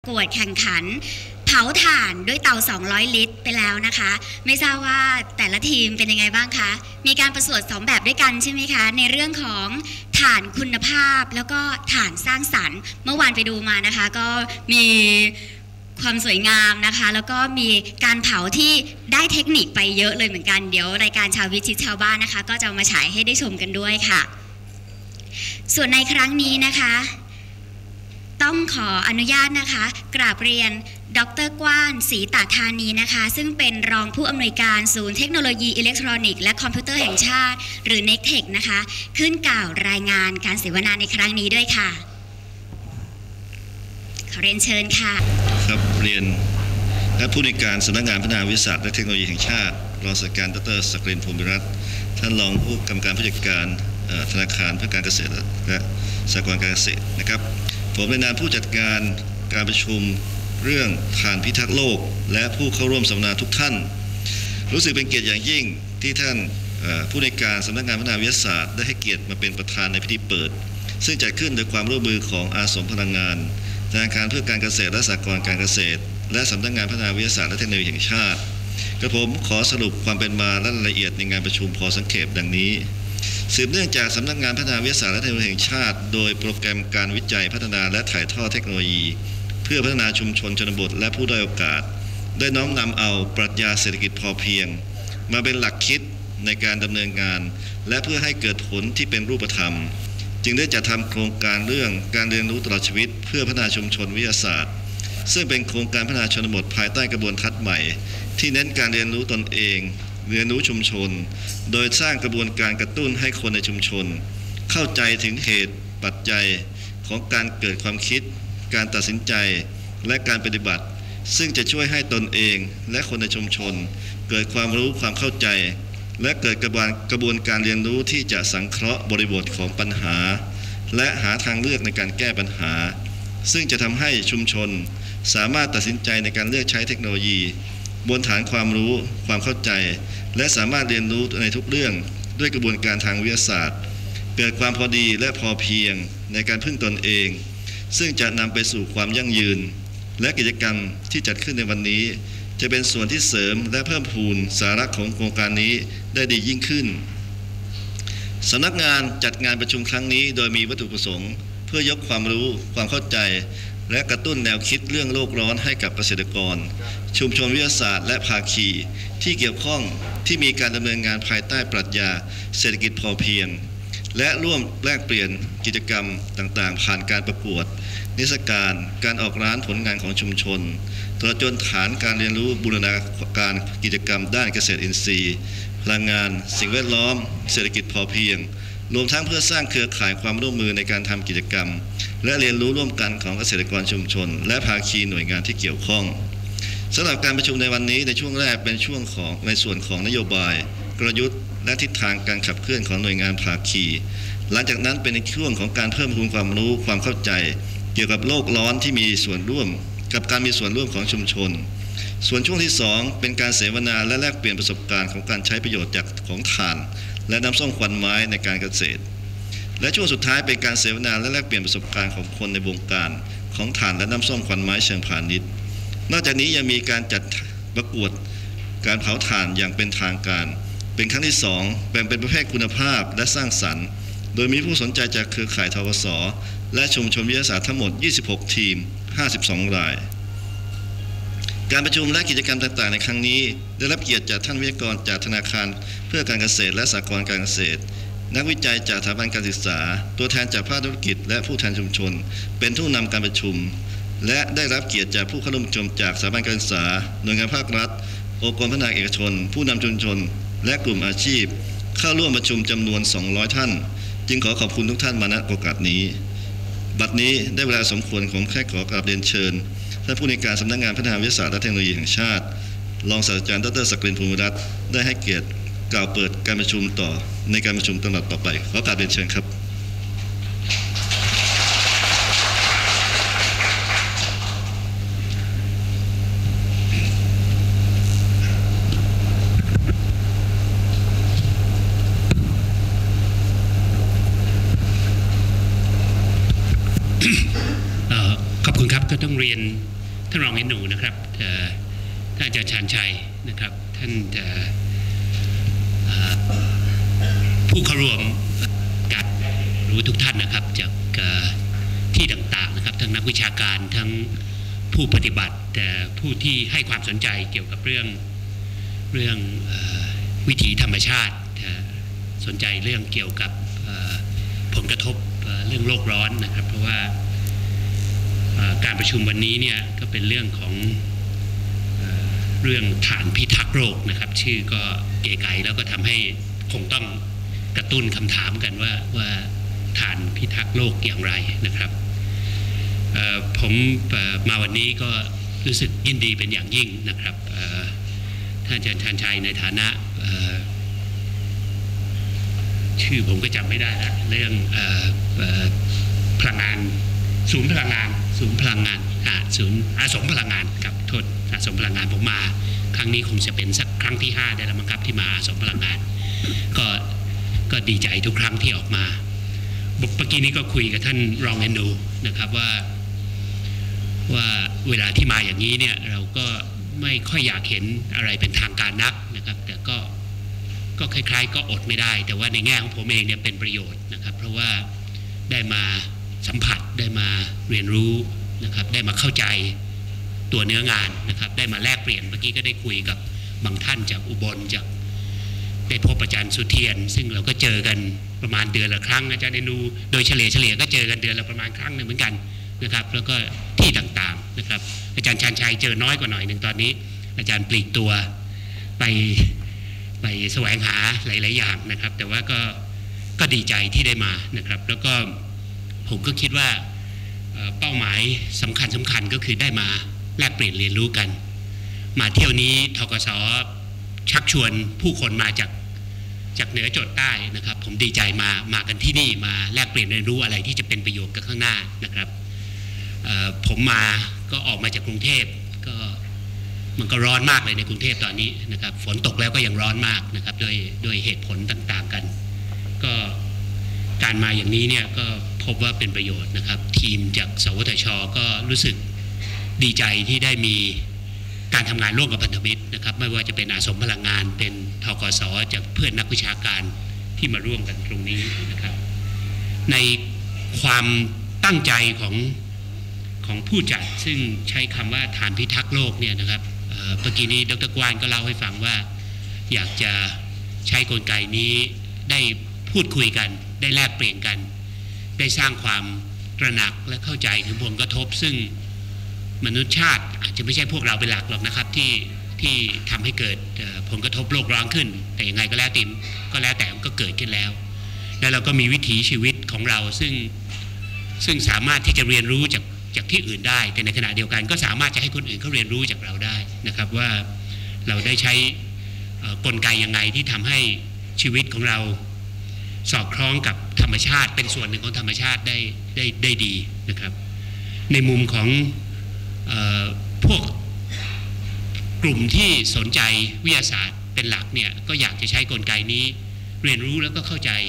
กวดแข่งขันเผาถ่านด้วยเตา200 ลิตรไปแล้วนะคะไม่ทราบว่าแต่ละทีมเป็นยังไงบ้างคะมีการประกวด2แบบด้วยกันใช่ไหมคะในเรื่องของถ่านคุณภาพแล้วก็ถ่านสร้างสรรค์เมื่อวานไปดูมานะคะก็มีความสวยงามนะคะแล้วก็มีการเผาที่ได้เทคนิคไปเยอะเลยเหมือนกันเดี๋ยวรายการชาววิชิตชาวบ้านนะคะก็จะมาฉายให้ได้ชมกันด้วยค่ะส่วนในครั้งนี้นะคะต้องขออนุญาตนะคะกราบเรียนดร.กว้านศรีตาธานีนะคะซึ่งเป็นรองผู้อำนวยการศูนย์เทคโนโลยีอิเล็กทรอนิกส์และคอมพิวเตอร์แห่งชาติหรือ NECTEC นะคะขึ้นกล่าวรายงานการเสวนาในครั้งนี้ด้วยค่ะขอเรียนเชิญค่ะครับเรียนและผู้ในการสำนักงานพัฒนาวิทยาศาสตร์และเทคโนโลยีแห่งชาติรองศาสตราจารย์ดร.ศักดิน ภูมิรัตน์ท่านรองผู้กำกับการผู้จัดการธนาคารเพื่อการเกษตรและสหกรณ์การเกษตรนะครับผมในนามผู้จัดการการประชุมเรื่องถ่านพิทักษ์โลกและผู้เข้าร่วมสัมมนาทุกท่านรู้สึกเป็นเกียรติอย่างยิ่งที่ท่านผู้ในการสำนักงานพัฒนาวิทยาศาสตร์ได้ให้เกียรติมาเป็นประธานในพิธีเปิดซึ่งจัดขึ้นโดยความร่วมมือของอาสมพลังงานธนาคารเพื่อการเกษตรและสหกรณ์การเกษตรและสำนักงานพัฒนาวิทยาศาสตร์และเทคโนโลยีแห่งชาติกระผมขอสรุปความเป็นมาและรายละเอียดในงานประชุมพอสังเขปดังนี้สืบเนื่องจากสำนักงานพัฒนาวิทยาศาสตร์และเทคโนโลยีแห่งชาติโดยโปรแกรมการวิจัยพัฒนาและถ่ายทอดเทคโนโลยีเพื่อพัฒนาชุมชนชนบทและผู้ด้อยโอกาสได้น้อมนำเอาปรัชญาเศรษฐกิจพอเพียงมาเป็นหลักคิดในการดำเนินงานและเพื่อให้เกิดผลที่เป็นรูปธรรมจึงได้จัดทำโครงการเรื่องการเรียนรู้ตลอดชีวิตเพื่อพัฒนาชุมชนวิทยาศาสตร์ซึ่งเป็นโครงการพัฒนาชนบทภายใต้กระบวนทัศน์ใหม่ที่เน้นการเรียนรู้ตนเองเรียนรู้ชุมชนโดยสร้างกระบวนการกระตุ้นให้คนในชุมชนเข้าใจถึงเหตุปัจจัยของการเกิดความคิดการตัดสินใจและการปฏิบัติซึ่งจะช่วยให้ตนเองและคนในชุมชนเกิดความรู้ความเข้าใจและเกิดกระบวนการเรียนรู้ที่จะสังเคราะห์บริบทของปัญหาและหาทางเลือกในการแก้ปัญหาซึ่งจะทำให้ชุมชนสามารถตัดสินใจในการเลือกใช้เทคโนโลยีบนฐานความรู้ความเข้าใจและสามารถเรียนรู้ในทุกเรื่องด้วยกระบวนการทางวิทยาศาสตร์เกิดความพอดีและพอเพียงในการพึ่งตนเองซึ่งจะนำไปสู่ความยั่งยืนและกิจกรรมที่จัดขึ้นในวันนี้จะเป็นส่วนที่เสริมและเพิ่มพูนสาระของโครงการนี้ได้ดียิ่งขึ้นสำนักงานจัดงานประชุมครั้งนี้โดยมีวัตถุประสงค์เพื่อยกความรู้ความเข้าใจและกระตุ้นแนวคิดเรื่องโลกร้อนให้กับเกษตรกรชุมชนวิทยาศาสตร์และภาคีที่เกี่ยวข้องที่มีการดำเนินงานภายใต้ปรัชญาเศรษฐกิจพอเพียงและร่วมแลกเปลี่ยนกิจกรรมต่างๆผ่านการประกวดนิทรรศการการออกร้านผลงานของชุมชนตลอดจนฐานการเรียนรู้บูรณาการกิจกรรมด้านเกษตรอินทรีย์พลังงานสิ่งแวดล้อมเศรษฐกิจพอเพียงรวมทั้งเพื่อสร้างเครือข่ายความร่วมมือในการทำกิจกรรมและเรียนรู้ร่วมกันของเกษตรกรชุมชนและภาคีหน่วยงานที่เกี่ยวข้องสำหรับการประชุมในวันนี้ในช่วงแรกเป็นช่วงของในส่วนของนโยบายกลยุทธ์และทิศทางการขับเคลื่อนของหน่วยงานภาคีหลังจากนั้นเป็นในช่วงของการเพิ่มพูนความรู้ความเข้าใจเกี่ยวกับโลกร้อนที่มีส่วนร่วมกับการมีส่วนร่วมของชุมชนส่วนช่วงที่2เป็นการเสวนาและแลกเปลี่ยนประสบการณ์ของการใช้ประโยชน์จากของถ่านและน้ำส้มควันไม้ในการเกษตรและช่วงสุดท้ายเป็นการเสวนาและแลกเปลี่ยนประสบการณ์ของคนในวงการของถ่านและน้ำส้มควันไม้เชิงพาณิชย์นอกจากนี้ยังมีการจัดประกวดการเผาถ่านอย่างเป็นทางการเป็นครั้งที่2แบ่งเป็นประเภทคุณภาพและสร้างสรรค์โดยมีผู้สนใจจากเครือข่ายทกส.และชุมชนวิทยาศาสตร์ทั้งหมด26ทีม52รายการประชุมและกิจกรรมต่างๆในครั้งนี้ได้รับเกียรติจากท่านวิทยากรจากธนาคารเพื่อการเกษตรและสหกรณ์การเกษตรนักวิจัยจากสถาบันการศึกษาตัวแทนจากภาคธุรกิจและผู้แทนชุมชนเป็นผู้นำการประชุมและได้รับเกียรติจากผู้เข้าร่วมประชุมจากสถาบันการศึกษาหน่วยงานภาครัฐองค์กรพัฒนาเอกชนผู้นำชุมชนและกลุ่มอาชีพเข้าร่วมประชุมจำนวน200ท่านจึงขอขอบคุณทุกท่านมาณโอกาสนี้บัดนี้ได้เวลาสมควรผมแค่ขอกราบเรียนเชิญท่านผู้ในการสำนักงานพัฒนาวิทยาศาสตร์และเทคโนโลยีแห่งชาติรองศาสตราจารย์ดร.ศักดิน ภูมิรัตน์ได้ให้เกียรติกล่าวเปิดการประชุมต่อในการประชุมตลอดต่อไปขอกราบเรียนเชิญครับขอบคุณครับก็ต้องเรียนท่านรองเอ็นหนูนะครับท่านอาจารย์ชาญชัยนะครับท่านผู้เข้าร่วมการรู้ทุกท่านนะครับจากที่ต่างๆนะครับทั้งนักวิชาการทั้งผู้ปฏิบัติผู้ที่ให้ความสนใจเกี่ยวกับเรื่องวิถีธรรมชาติสนใจเรื่องเกี่ยวกับผลกระทบเรื่องโลกร้อนนะครับเพราะว่าการประชุมวันนี้เนี่ยก็เป็นเรื่องของเรื่องฐานพิทักษ์โลกนะครับชื่อก็เก๋ไก๋แล้วก็ทำให้คงต้องกระตุ้นคำถามกันว่าฐานพิทักษ์โลกอย่างไรนะครับผมมาวันนี้ก็รู้สึกยินดีเป็นอย่างยิ่งนะครับท่านอาจารย์ชาญชัยในฐานะชื่อผมก็จำไม่ได้ละเรื่องพลังงานศูนย์พลังงานศูนย์อาสมพลังงานครับโทษอาสมพลังงานผมมาครั้งนี้คงจะเป็นสักครั้งที่5ได้แล้วมั้งครับที่มาอาสมพลังงานก็ดีใจทุกครั้งที่ออกมาเมื่อกี้นี้ก็คุยกับท่านรองแอนดูนะครับว่าเวลาที่มาอย่างนี้เนี่ยเราก็ไม่ค่อยอยากเห็นอะไรเป็นทางการนักนะครับแต่ก็คล้ายๆก็อดไม่ได้แต่ว่าในแง่ของผมเองเนี่ยเป็นประโยชน์นะครับเพราะว่าได้มาสัมผัสได้มาเรียนรู้นะครับได้มาเข้าใจตัวเนื้องานนะครับได้มาแลกเปลี่ยนเมื่อกี้ก็ได้คุยกับบางท่านจากอุบลจากได้พบอาจารย์สุเทียนซึ่งเราก็เจอกันประมาณเดือนละครั้งอาจารย์เดนูโดยเฉลี่ยก็เจอกันเดือนละประมาณครั้งหนึ่งเหมือนกันนะครับแล้วก็ที่ต่างๆนะครับอาจารย์ชาญชัยเจอน้อยกว่าหน่อยหนึ่งตอนนี้อาจารย์ปลีกตัวไปแสวงหาหลายๆอย่างนะครับแต่ว่าก็ดีใจที่ได้มานะครับแล้วก็ผมก็คิดว่าเป้าหมายสำคัญก็คือได้มาแลกเปลี่ยนเรียนรู้กันมาเที่ยวนี้ธกส.ชักชวนผู้คนมาจากเหนือจดใต้นะครับผมดีใจมากันที่นี่มาแลกเปลี่ยนเรียนรู้อะไรที่จะเป็นประโยชน์กับข้างหน้านะครับผมมาก็ออกมาจากกรุงเทพก็มันก็ร้อนมากเลยในกรุงเทพตอนนี้นะครับฝนตกแล้วก็ยังร้อนมากนะครับโดยเหตุผลต่างๆกันก็การมาอย่างนี้เนี่ยก็พบว่าเป็นประโยชน์นะครับทีมจากสวทช.ก็รู้สึกดีใจที่ได้มีการทำงานร่วมกับพันธมิตรนะครับไม่ว่าจะเป็นอาสมพลังงานเป็นธกส.จากเพื่อนนักวิชาการที่มาร่วมกันตรงนี้นะครับในความตั้งใจของผู้จัดซึ่งใช้คำว่าฐานพิทักษ์โลกเนี่ยนะครับเมื่อกี้นี้ดร.กวานก็เล่าให้ฟังว่าอยากจะใช้กลไกนี้ได้พูดคุยกันได้แลกเปลี่ยนกันได้สร้างความตระหนักและเข้าใจถึงผลกระทบซึ่งมนุษยชาติอาจจะไม่ใช่พวกเราเป็นหลักหรอกนะครับที่ทำให้เกิดผลกระทบโลกร้อนขึ้นแต่ยังไงก็แล้วแต่มันก็เกิดขึ้นแล้วแล้วเราก็มีวิถีชีวิตของเราซึ่งสามารถที่จะเรียนรู้จากที่อื่นได้แต่ในขณะเดียวกันก็สามารถจะให้คนอื่นเขาเรียนรู้จากเราได้นะครับว่าเราได้ใช้กลไกยังไงที่ทำให้ชีวิตของเราสอดคล้องกับธรรมชาติเป็นส่วนหนึ่งของธรรมชาติได้ดีนะครับในมุมของพวกกลุ่มที่สนใจวิทยาศาสตร์เป็นหลักเนี่ยก็อยากจะใช้กลไกนี้เรียนรู้แล้วก็เข้าใจ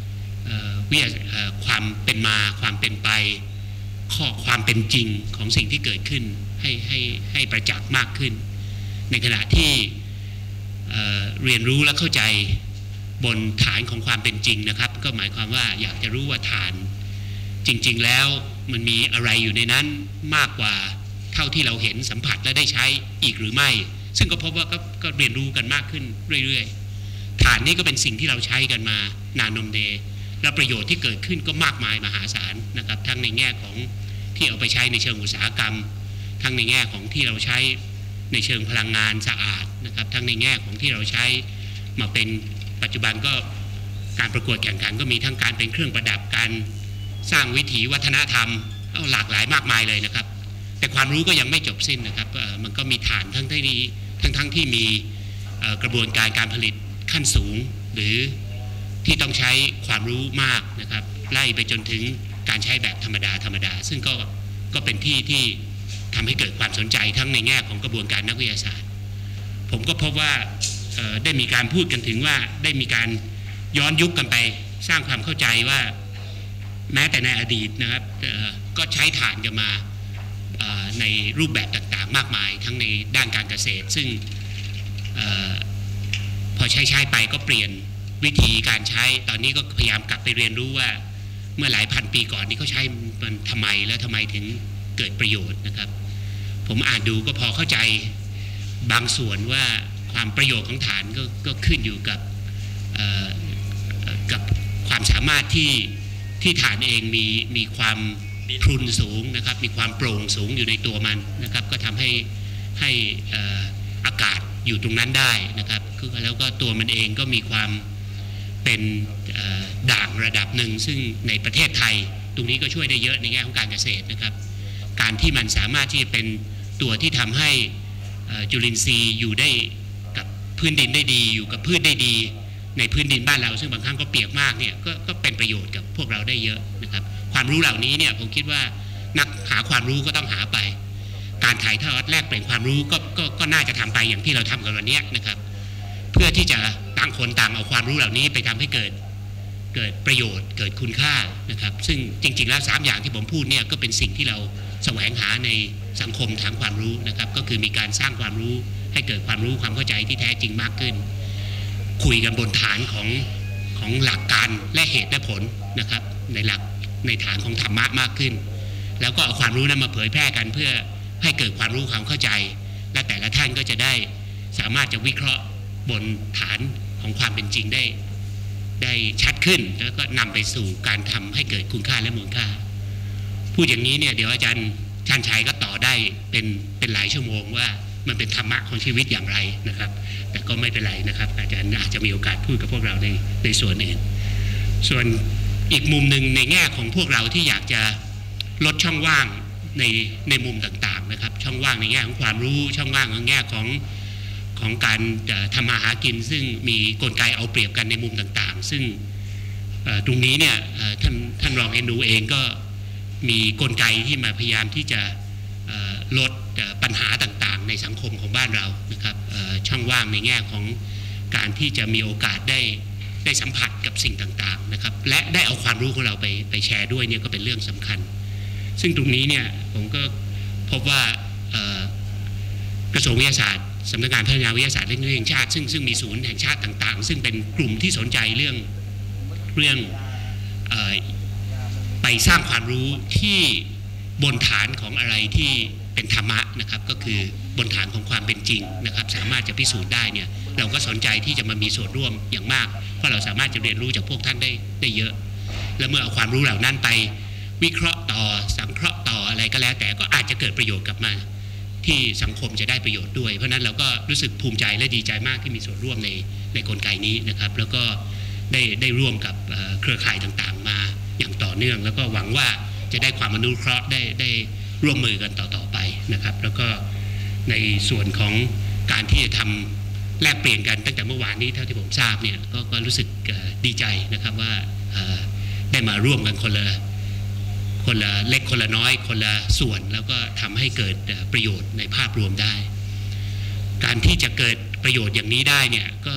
ความเป็นมาความเป็นไปความเป็นจริงของสิ่งที่เกิดขึ้นให้ประจักษ์มากขึ้นในขณะที่เรียนรู้และเข้าใจบนฐานของความเป็นจริงนะครับก็หมายความว่าอยากจะรู้ว่าฐานจริงๆแล้วมันมีอะไรอยู่ในนั้นมากกว่าเท่าที่เราเห็นสัมผัสและได้ใช้อีกหรือไม่ซึ่งก็พบว่าก็เรียนรู้กันมากขึ้นเรื่อยๆฐานนี้ก็เป็นสิ่งที่เราใช้กันมานานนมเดและประโยชน์ที่เกิดขึ้นก็มากมายมหาศาลนะครับทั้งในแง่ของที่เอาไปใช้ในเชิงอุตสาหกรรมทั้งในแง่ของที่เราใช้ในเชิงพลังงานสะอาดนะครับทั้งในแง่ของที่เราใช้มาเป็นปัจจุบันก็การประกวดแข่งขันก็มีทั้งการเป็นเครื่องประดับการสร้างวิถีวัฒนธรรมหลากหลายมากมายเลยนะครับแต่ความรู้ก็ยังไม่จบสิ้นนะครับมันก็มีฐานทั้งที่มีกระบวนการผลิตขั้นสูงหรือที่ต้องใช้ความรู้มากนะครับไล่ไปจนถึงการใช้แบบธรรมดาซึ่งก็เป็นที่ทำให้เกิดความสนใจทั้งในแง่ของกระบวนการนักวิทยาศาสตร์ผมก็พบว่าได้มีการพูดกันถึงว่าได้มีการย้อนยุคกันไปสร้างความเข้าใจว่าแม้แต่ในอดีตนะครับก็ใช้ถ่านกันมาในรูปแบบต่างๆมากมายทั้งในด้านการเกษตรซึ่งพอใช้ไปก็เปลี่ยนวิธีการใช้ตอนนี้ก็พยายามกลับไปเรียนรู้ว่าเมื่อหลายพันปีก่อนนี้เขาใช้มันทำไมแล้วทำไมถึงเกิดประโยชน์นะครับผมอ่านดูก็พอเข้าใจบางส่วนว่าความประโยชน์ของฐานก็ขึ้นอยู่กับความสามารถที่ฐานเองมีความพรุนสูงนะครับมีความโปร่งสูงอยู่ในตัวมันนะครับก็ทำให้อากาศอยู่ตรงนั้นได้นะครับแล้วก็ตัวมันเองก็มีความเป็นด่างระดับหนึ่งซึ่งในประเทศไทยตรงนี้ก็ช่วยได้เยอะในแง่ของการเกษตรนะครับการที่มันสามารถที่จะเป็นตัวที่ทำให้จุลินทรีย์อยู่ได้กับพื้นดินได้ดีอยู่กับพืชได้ดีในพื้นดินบ้านเราซึ่งบางครั้งก็เปียกมากเนี่ยก็เป็นประโยชน์กับพวกเราได้เยอะนะครับความรู้เหล่านี้เนี่ยผมคิดว่านักหาความรู้ก็ต้องหาไปการถ่ายทอดแลกเปลี่ยนความรู้ก็น่าจะทำไปอย่างที่เราทำกันวันนี้นะครับเพื่อที่จะต่างคนต่างเอาความรู้เหล่านี้ไปทำให้เกิดประโยชน์เกิดคุณค่านะครับซึ่งจริงๆแล้ว3อย่างที่ผมพูดเนี่ยก็เป็นสิ่งที่เราแสวงหาในสังคมทางความรู้นะครับก็คือมีการสร้างความรู้ให้เกิดความรู้ความเข้าใจที่แท้จริงมากขึ้นคุยกันบนฐานของหลักการและเหตุและผลนะครับในฐานของธรรมะมากขึ้นแล้วก็เอาความรู้นั้นมาเผยแพร่กันเพื่อให้เกิดความรู้ความเข้าใจและแต่ละท่านก็จะได้สามารถจะวิเคราะห์บนฐานของความเป็นจริงได้ชัดขึ้นแล้วก็นำไปสู่การทำให้เกิดคุณค่าและมูลค่าพูดอย่างนี้เนี่ยเดี๋ยวอาจารย์ชาญชัยก็ต่อได้เป็นหลายชั่วโมงว่ามันเป็นธรรมะของชีวิตอย่างไรนะครับแต่ก็ไม่เป็นไรนะครับอาจารย์อาจจะมีโอกาสพูดกับพวกเราในส่วนอื่นส่วนอีกมุมหนึ่งในแง่ของพวกเราที่อยากจะลดช่องว่างในมุมต่างๆนะครับช่องว่างในแง่ของความรู้ช่องว่างในแง่ของการทำมาหากินซึ่งมีกลไกเอาเปรียบกันในมุมต่างๆซึ่งตรงนี้เนี่ยท่านรองเอ็นดูเองก็มีกลไกที่มาพยายามที่จะลดปัญหาต่างๆในสังคมของบ้านเรานะครับช่องว่างในแง่ของการที่จะมีโอกาสได้สัมผัสกับสิ่งต่างๆนะครับและได้เอาความรู้ของเราไปแชร์ด้วยเนี่ยก็เป็นเรื่องสำคัญซึ่งตรงนี้เนี่ยผมก็พบว่ากระทรวงวิทยาศาสตร์สำนักงานพัฒนาวิทยาศาสตร์และเทคโนโลยีแห่งชาติซึ่งมีศูนย์แห่งชาติต่างๆซึ่งเป็นกลุ่มที่สนใจเรื่องไปสร้างความรู้ที่บนฐานของอะไรที่เป็นธรรมะนะครับก็คือบนฐานของความเป็นจริงนะครับสามารถจะพิสูจน์ได้เนี่ยเราก็สนใจที่จะมามีส่วนร่วมอย่างมากเพราะเราสามารถจะเรียนรู้จากพวกท่านได้เยอะและเมื่อเอาความรู้เหล่านั้นไปวิเคราะห์ต่อสังเคราะห์ต่ออะไรก็แล้วแต่ก็อาจจะเกิดประโยชน์กลับมาที่สังคมจะได้ประโยชน์ด้วยเพราะนั้นเราก็รู้สึกภูมิใจและดีใจมากที่มีส่วนร่วมในกลไกนี้นะครับแล้วก็ได้ร่วมกับเครือข่ายต่างๆมาอย่างต่อเนื่องแล้วก็หวังว่าจะได้ความอนุเคราะห์ได้ร่วมมือกันต่อไปนะครับแล้วก็ในส่วนของการที่จะทำแลกเปลี่ยนกันตั้งแต่เมื่อวานนี้เท่าที่ผมทราบเนี่ยก็รู้สึกดีใจนะครับว่าได้มาร่วมกันคนละเล็กคนละน้อยคนละส่วนแล้วก็ทำให้เกิดประโยชน์ในภาพรวมได้การที่จะเกิดประโยชน์อย่างนี้ได้เนี่ยก็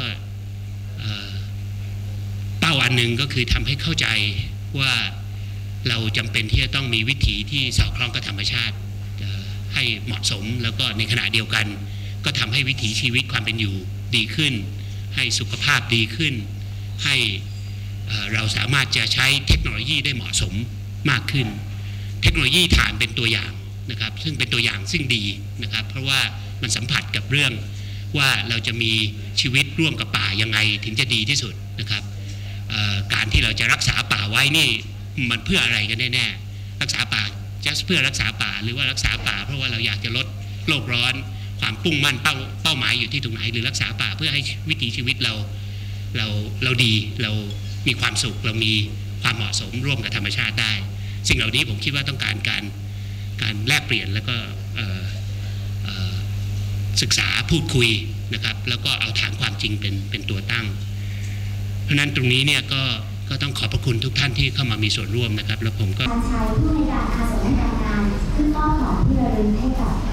เป้าอันหนึ่งก็คือทำให้เข้าใจว่าเราจำเป็นที่จะต้องมีวิถีที่สอดคล้องกับธรรมชาติให้เหมาะสมแล้วก็ในขณะเดียวกันก็ทำให้วิถีชีวิตความเป็นอยู่ดีขึ้นให้สุขภาพดีขึ้นให้เราสามารถจะใช้เทคโนโลยีได้เหมาะสมมากขึ้นเทคโนโลยีถ่านเป็นตัวอย่างนะครับซึ่งเป็นตัวอย่างซึ่งดีนะครับเพราะว่ามันสัมผัสกับเรื่องว่าเราจะมีชีวิตร่วมกับป่ายังไงถึงจะดีที่สุดนะครับการที่เราจะรักษาป่าไว้นี่มันเพื่ออะไรกันแน่ๆรักษาป่าจะเพื่อรักษาป่าหรือว่ารักษาป่าเพราะว่าเราอยากจะลดโลกร้อนความมุ่งมั่นเป้าหมายอยู่ที่ตรงไหนหรือรักษาป่าเพื่อให้วิถีชีวิตเราดีเรามีความสุขเรามีความเหมาะสมร่วมกับธรรมชาติได้สิ่งเหล่านี้ผมคิดว่าต้องการแลกเปลี่ยนแล้วก็ศึกษาพูดคุยนะครับแล้วก็เอาฐานความจริงเป็นตัวตั้งเพราะนั้นตรงนี้เนี่ยก็ต้องขอบพระคุณทุกท่านที่เข้ามามีส่วนร่วมนะครับแล้วผมก็การใช้ผู้ในการคณะสำนักงานขึ้นมอบของที่ระลึกให้กับ